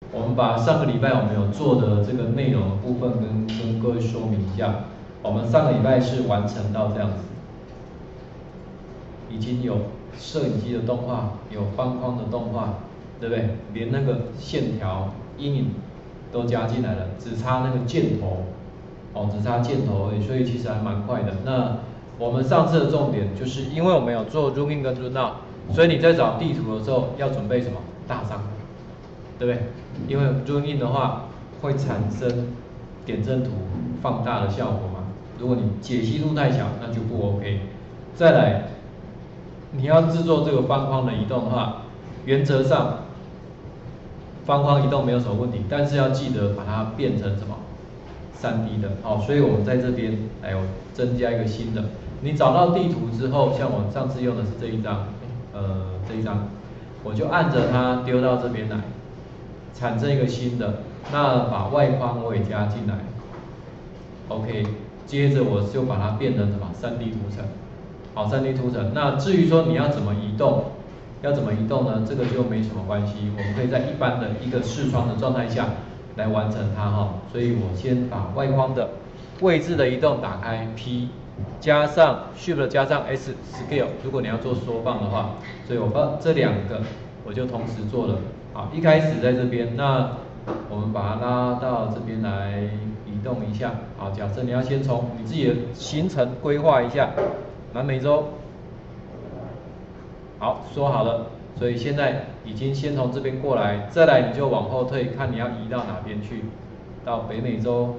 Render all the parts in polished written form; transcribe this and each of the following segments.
我们把上个礼拜我们有做的这个内容的部分跟各位说明一下。我们上个礼拜是完成到这样子，已经有摄影机的动画，有方框的动画，对不对？连那个线条、阴影都加进来了，只差那个箭头，只差箭头而已，所以其实还蛮快的。那我们上次的重点就是因为我们有做 zoom in 跟 zoom out，所以你在找地图的时候要准备什么？大张，对不对？因为 zoom in 的话会产生点阵图放大的效果嘛，如果你解析度太小，那就不 OK。再来，你要制作这个方框的移动的话，原则上方框移动没有什么问题，但是要记得把它变成什么3D 的。好，所以我们在这边来增加一个新的。你找到地图之后，像我上次用的是这一张，这一张，我就按着它丢到这边来，产生一个新的。那把外框我也加进来 ，OK。接着我就把它变成什么3D 图层。好，3D 图层。那至于说你要怎么移动，呢？这个就没什么关系，我们可以在一般的一个视窗的状态下来完成它哈。所以我先把外框的位置的移动打开 P， 加上 Shift 加上 S Scale， 如果你要做缩放的话，所以我把这两个我就同时做了。好，一开始在这边，那我们把它拉到这边来移动一下。好，假设你要先从你自己的行程规划一下，南美洲。好，说好了，所以现在已经先从这边过来，再来你就往后退，看你要移到哪边去，到北美洲，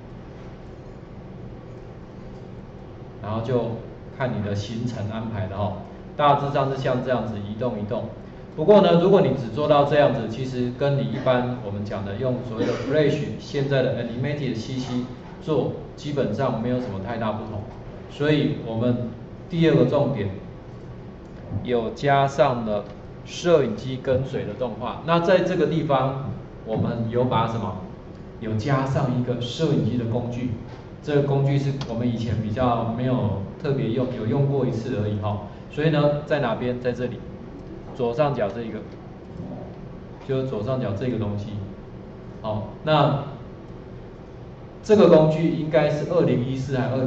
然后就看你的行程安排的哦。大致上是像这样子移动移动。不过呢，如果你只做到这样子，其实跟你一般我们讲的用所谓的 Flash 现在的 Animated CC 做，基本上没有什么太大不同。所以我们第二个重点有加上了摄影机跟随的动画。那在这个地方，我们有把什么？有加上一个摄影机的工具。这个工具是我们以前比较没有特别用，有用过一次而已哈。所以呢，在哪边？在这里，左上角这一个，就是左上角这个东西。好，那这个工具应该是2014还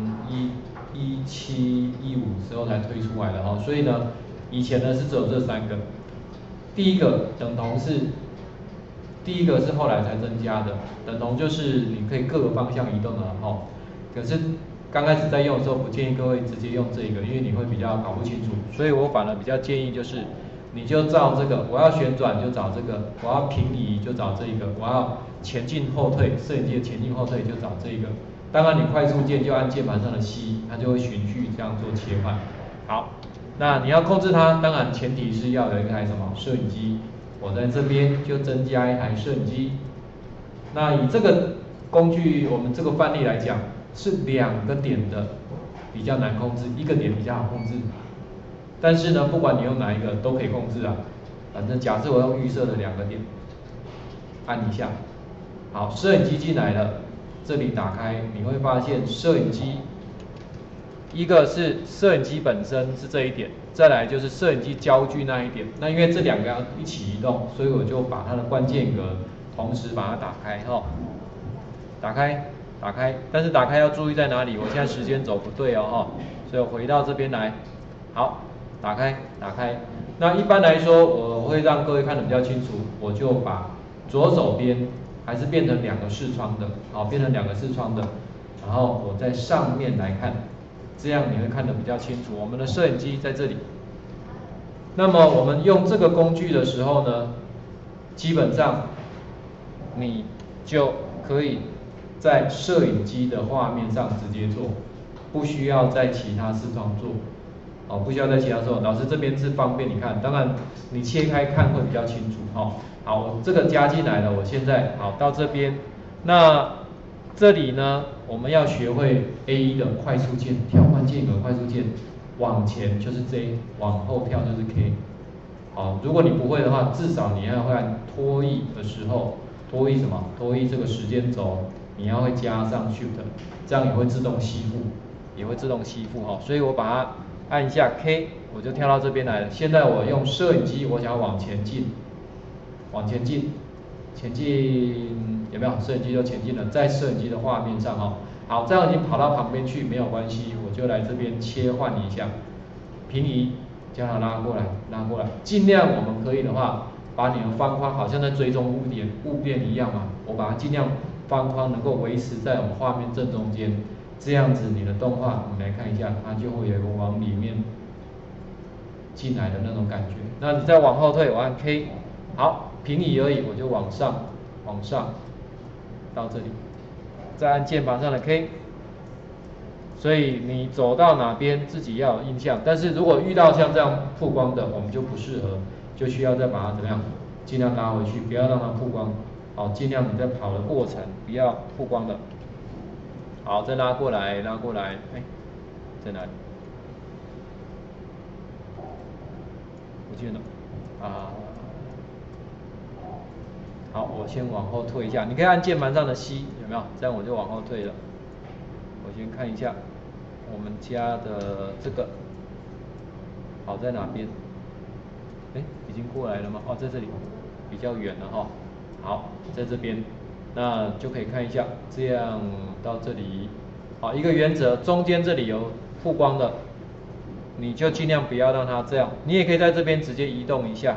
2017、15时候才推出来的哈。所以呢，以前呢是只有这3个。第一个等同是。第一个是后来才增加的，等同就是你可以各个方向移动的哈。可是刚开始在用的时候，不建议各位直接用这个，因为你会比较搞不清楚。所以我反而比较建议就是，你就照这个，我要旋转就找这个，我要平移就找这一个，我要前进后退，摄影机的前进后退就找这一个。当然你快速键就按键盘上的 C， 它就会循序这样做切换。好，那你要控制它，当然前提是要有一台什么摄影机。我在这边就增加一台摄影机。那以这个工具，我们这个范例来讲，是2个点的比较难控制，一个点比较好控制。但是呢，不管你用哪一个都可以控制啊。反正假设我用预设的2个点，按一下，好，摄影机进来了，这里打开，你会发现摄影机。一个是摄影机本身是这一点，再来就是摄影机焦距那一点。那因为这2个要一起移动，所以我就把它的关键格同时把它打开哈，打开，打开。但是打开要注意在哪里？我现在时间轴不对哦哈，所以我回到这边来，好，打开，打开。那一般来说，我会让各位看得比较清楚，我就把左手边还是变成2个视窗的，好，变成2个视窗的，然后我在上面来看。这样你会看得比较清楚。我们的摄影机在这里。那么我们用这个工具的时候呢，基本上你就可以在摄影机的画面上直接做，不需要在其他视窗做。不需要在其他视窗。老师这边是方便你看，当然你切开看会比较清楚。好，这个加进来了，我现在好到这边。那这里呢，我们要学会 A1 的快速键，跳关键格快速键，往前就是 J， 往后跳就是 K。好，如果你不会的话，至少你要会按拖曳的时候，拖曳什么？拖曳这个时间轴，你要会加上 Shift， 这样也会自动吸附，所以我把它按一下 K， 我就跳到这边来了。现在我用摄影机，我想要往前进，往前进。 前进有没有？摄影机就前进了，在摄影机的画面上哦。好，这样已经跑到旁边去没有关系，我就来这边切换一下，平移，将它拉过来，拉过来，尽量我们可以的话，把你的方框好像在追踪物变一样嘛，我把它尽量方框能够维持在我们画面正中间，这样子你的动画，我们来看一下，它就会有一个往里面进来的那种感觉。那你再往后退，我按 K， 好，平移而已，我就往上到这里，再按键盘上的 K。所以你走到哪边自己要有印象，但是如果遇到像这样曝光的，我们就不适合，就需要再把它怎么样，尽量拉回去，不要让它曝光。好，尽量你在跑的过程不要曝光的。好，再拉过来，拉过来，哎，在哪里？不见了啊。好，我先往后退一下，你可以按键盘上的 C， 有没有？这样我就往后退了。我先看一下我们家的这个跑在哪边？哎，已经过来了吗？哦，在这里，比较远了哈。好，在这边，那就可以看一下，这样到这里。好，一个原则，中间这里有曝光的，你就尽量不要让它这样。你也可以在这边直接移动一下，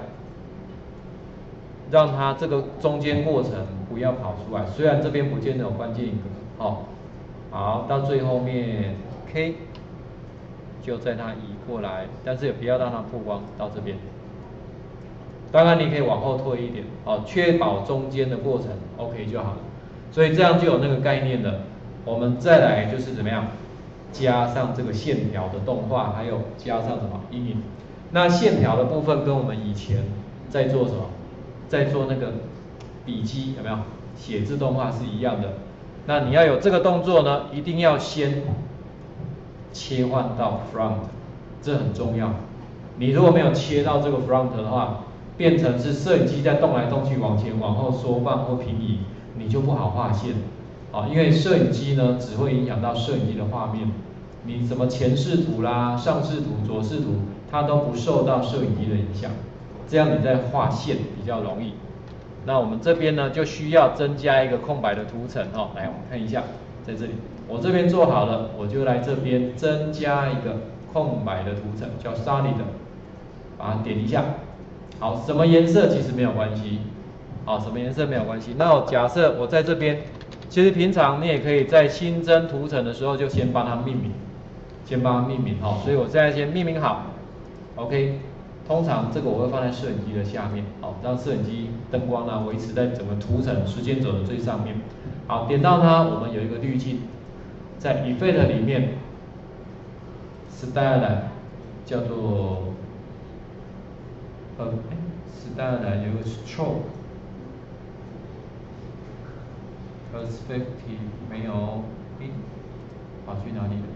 让它这个中间过程不要跑出来。虽然这边不见得有关键一个，哦，好，到最后面 K 就在它移过来，但是也不要让它曝光到这边。当然你可以往后退一点，哦，确保中间的过程 OK 就好了。所以这样就有那个概念了。我们再来就是怎么样，加上这个线条的动画，还有加上什么阴影。那线条的部分跟我们以前在做什么，在做那个笔记有没有写字动画是一样的。那你要有这个动作呢，一定要先切换到 front， 这很重要。你如果没有切到这个 front 的话，变成是摄影机在动来动去，往前往后缩放或平移，你就不好画线。啊，因为摄影机呢只会影响到摄影机的画面，你什么前视图啦、上视图、左视图，它都不受到摄影机的影响，这样你在画线比较容易。那我们这边呢就需要增加一个空白的图层哦，来我们看一下，在这里我这边做好了，我就来这边增加一个空白的图层，叫 solid， 把它点一下。好，什么颜色其实没有关系，好，什么颜色没有关系。那我假设我在这边，其实平常你也可以在新增图层的时候就先帮它命名，好，所以我现在先命名好 ，OK。通常这个我会放在摄影机的下面，好，让摄影机灯光呢维持在整个图层时间轴的最上面。好，点到它，我们有一个滤镜，在 Effect 里面 ，Style 叫做Style 有个 Stroke。Perspective 没有，跑去哪里了？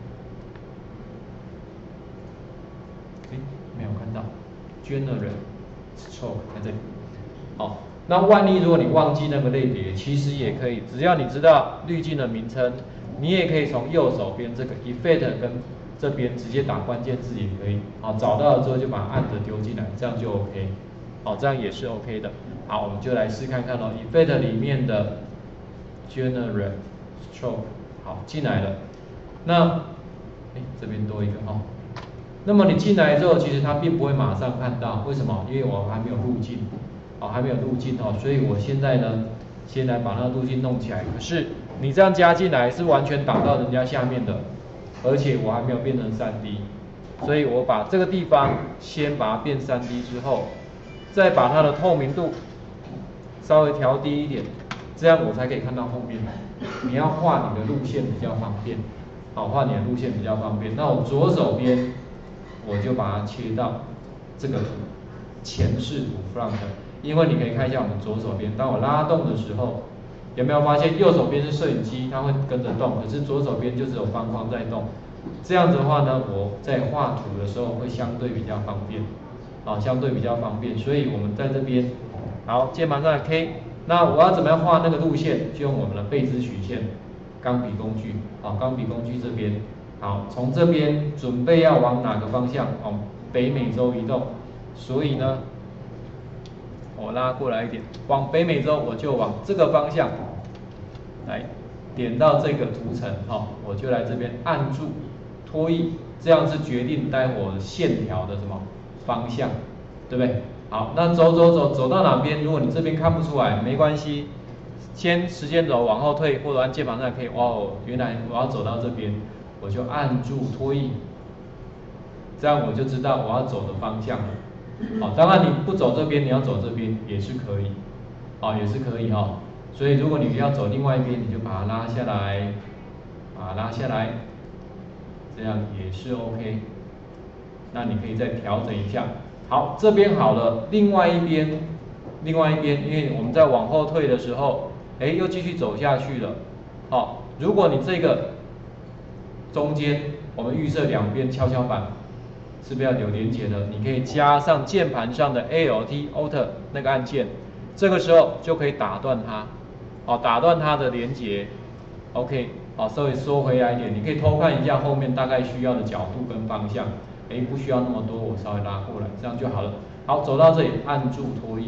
没有看到 ，Generate Stroke 在这里。好，那万一如果你忘记那个类别，其实也可以，只要你知道滤镜的名称，你也可以从右手边这个 Effect 跟这边直接打关键字也可以。好，找到了之后就把它按着丢进来，这样就 OK。好，这样也是 OK 的。好，我们就来试看看咯 ，Effect 里面的 Generate Stroke， 好，进来了。那这边多一个哦。那么你进来之后，其实它并不会马上看到，为什么？因为我还没有路径，还没有路径哦，所以我现在呢，先来把那个路径弄起来。可是你这样加进来是完全挡到人家下面的，而且我还没有变成3D， 所以我把这个地方先把它变3D 之后，再把它的透明度稍微调低一点，这样我才可以看到后面。你要画你的路线比较方便，好，画你的路线比较方便。那我左手边。我就把它切到这个前视图 front， 因为你可以看一下我们左手边，当我拉动的时候，有没有发现右手边是摄影机，它会跟着动，可是左手边就只有方框在动。这样子的话呢，我在画图的时候会相对比较方便，相对比较方便。所以我们在这边，好，键盘上的 K， 那我要怎么样画那个路线？就用我们的倍支曲线钢笔工具，钢笔工具这边。好，从这边准备要往哪个方向？往北美洲移动，所以呢， 我拉过来一点，往北美洲我就往这个方向来点到这个图层，我就来这边按住拖曳，这样是决定待会我线条的什么方向，对不对？好，那走到哪边，如果你这边看不出来，没关系，先时间轴往后退，或者按键盘上可以，原来我要走到这边，我就按住拖曳，这样我就知道我要走的方向了。当然你不走这边，你要走这边也是可以，也是可以哈。所以如果你要走另外一边，你就把它拉下来，把它拉下来，这样也是 OK。那你可以再调整一下。好，这边好了，另外一边，因为我们在往后退的时候，又继续走下去了。如果你这个中间，我们预设两边跷跷板是不是要有连结的？你可以加上键盘上的 Alt 那个按键，这个时候就可以打断它，打断它的连结。OK， 稍微缩回来一点，你可以偷看一下后面大概需要的角度跟方向。不需要那么多，我稍微拉过来，这样就好了。好，走到这里，按住拖曳，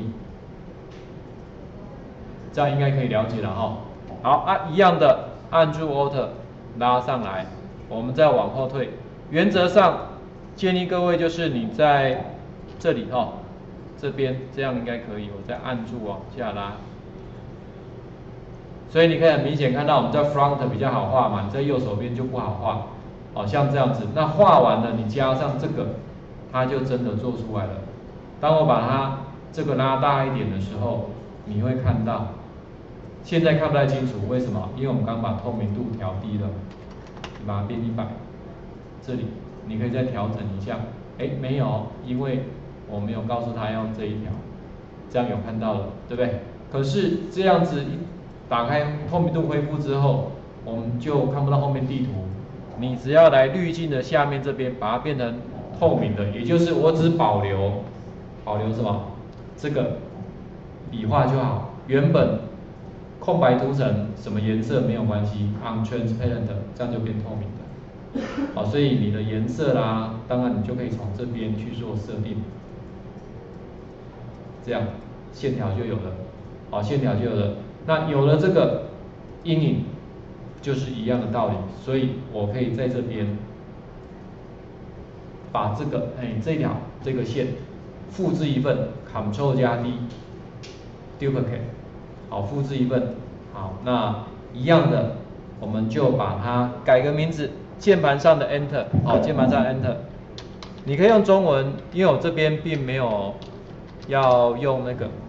这样应该可以了解了哈。好一样的，按住 Alt 拉上来，我们再往后退。原则上建议各位就是你在这里这边这样应该可以，我再按住往下拉。所以你可以很明显看到我们在 Front 比较好画嘛，你在右手边就不好画。像这样子，那画完了，你加上这个，它就真的做出来了。当我把它这个拉大一点的时候，你会看到，现在看不太清楚，为什么？因为我们刚把透明度调低了，你把它变100，这里你可以再调整一下。没有，因为我没有告诉他要用这一条，这样有看到了，对不对？可是这样子一打开透明度恢复之后，我们就看不到后面地图。你只要来滤镜的下面这边，把它变成透明的，也就是我只保留什么？这个笔画就好。原本空白涂层什么颜色没有关系 ，untransparent 这样就变透明的。所以你的颜色啦，当然你就可以从这边去做设定，这样线条就有了。线条就有了。那有了这个阴影。就是一样的道理，所以我可以在这边把这个这条这个线复制一份 ，Ctrl 加 D，Duplicate， 复制一份，那一样的，我们就把它改个名字，键盘上的 Enter， 键盘上 Enter， 你可以用中文，因为我这边并没有要用那个，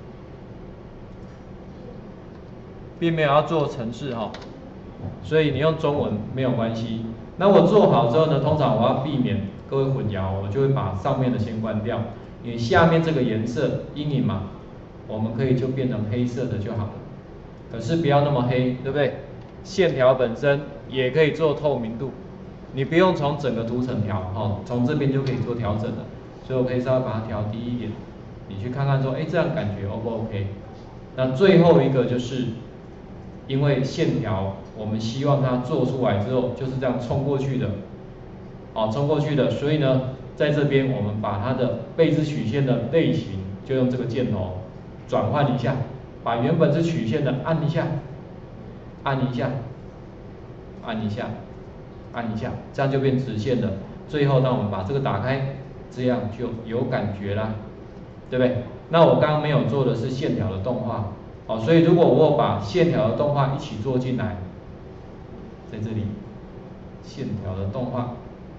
并没有要做程式所以你用中文没有关系。那我做好之后呢，通常我要避免各位混淆，我就会把上面的先关掉，因为下面这个颜色阴影嘛，我们可以就变成黑色的就好了。可是不要那么黑，对不对？线条本身也可以做透明度，你不用从整个图层调，从这边就可以做调整了。所以我可以稍微把它调低一点，你去看看说，这样感觉 O 不 OK？ 那最后一个就是。因为线条，我们希望它做出来之后就是这样冲过去的，冲过去的。所以呢，在这边我们把它的贝兹曲线的类型，就用这个箭头转换一下，把原本是曲线的按一下，按一下，按一下，按一下，这样就变直线的。最后呢，我们把这个打开，这样就有感觉啦，对不对？那我刚刚没有做的是线条的动画。所以如果我把线条的动画一起做进来，在这里，线条的动画，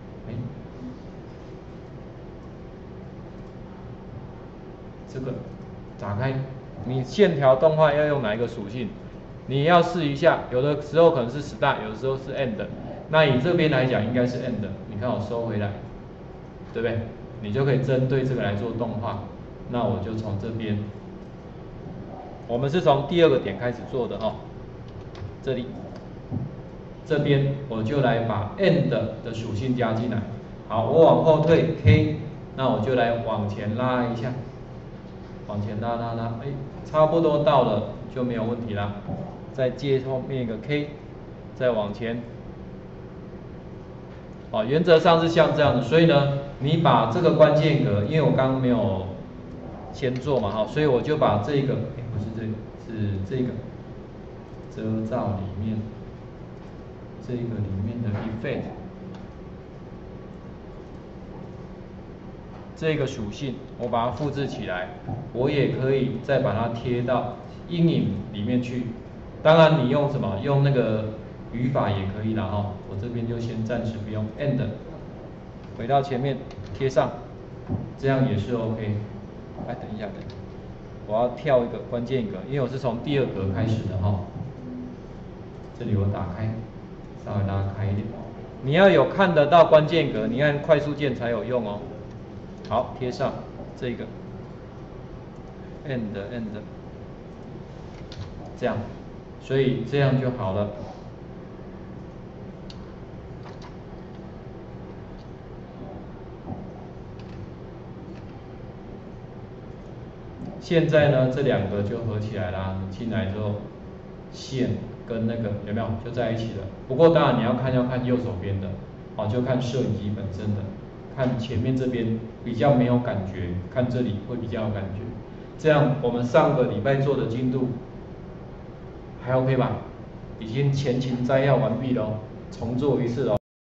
这个打开，你线条动画要用哪一个属性？你要试一下，有的时候可能是 start， 有的时候是 end。那以这边来讲，应该是 end。你看我收回来，对不对？你就可以针对这个来做动画。那我就从这边。我们是从第2个点开始做的这里，这边我就来把 end 的属性加进来。好，我往后退 K， 那我就来往前拉一下，往前拉，差不多到了就没有问题啦。再接后面一个 K， 再往前。原则上是像这样的，所以呢，你把这个关键格，因为我刚刚没有先做嘛哈，所以我就把这个，不是这个，是这个遮罩里面这个里面的 effect 这个属性，我把它复制起来，我也可以再把它贴到阴影里面去。当然你用什么？用那个语法也可以啦哈。我这边就先暂时不用 ，end， 回到前面贴上，这样也是 OK。哎，等一下，我要跳一个关键格，因为我是从第二格开始的哈。这里我打开，稍微拉开一点。你要有看得到关键格，你按快速键才有用哦。好，贴上这个 end， 这样，所以这样就好了。现在呢，这两个就合起来啦。你进来之后，线跟那个有没有就在一起了？不过当然你要看右手边的，就看摄影机本身的，看前面这边比较没有感觉，看这里会比较有感觉。这样我们上个礼拜做的进度还 OK 吧？已经前情摘要完毕了哦，重做一次哦。